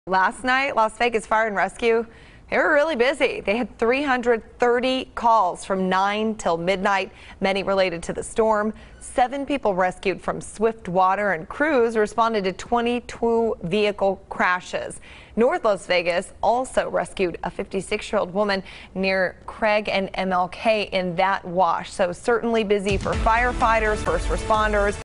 Last night, Las Vegas Fire and Rescue, they were really busy. They had 330 calls from 9 till midnight, many related to the storm. 7 people rescued from swift water, and crews responded to 22 vehicle crashes. North Las Vegas also rescued a 56-year-old woman near Craig and MLK in that wash. So certainly busy for firefighters, first responders.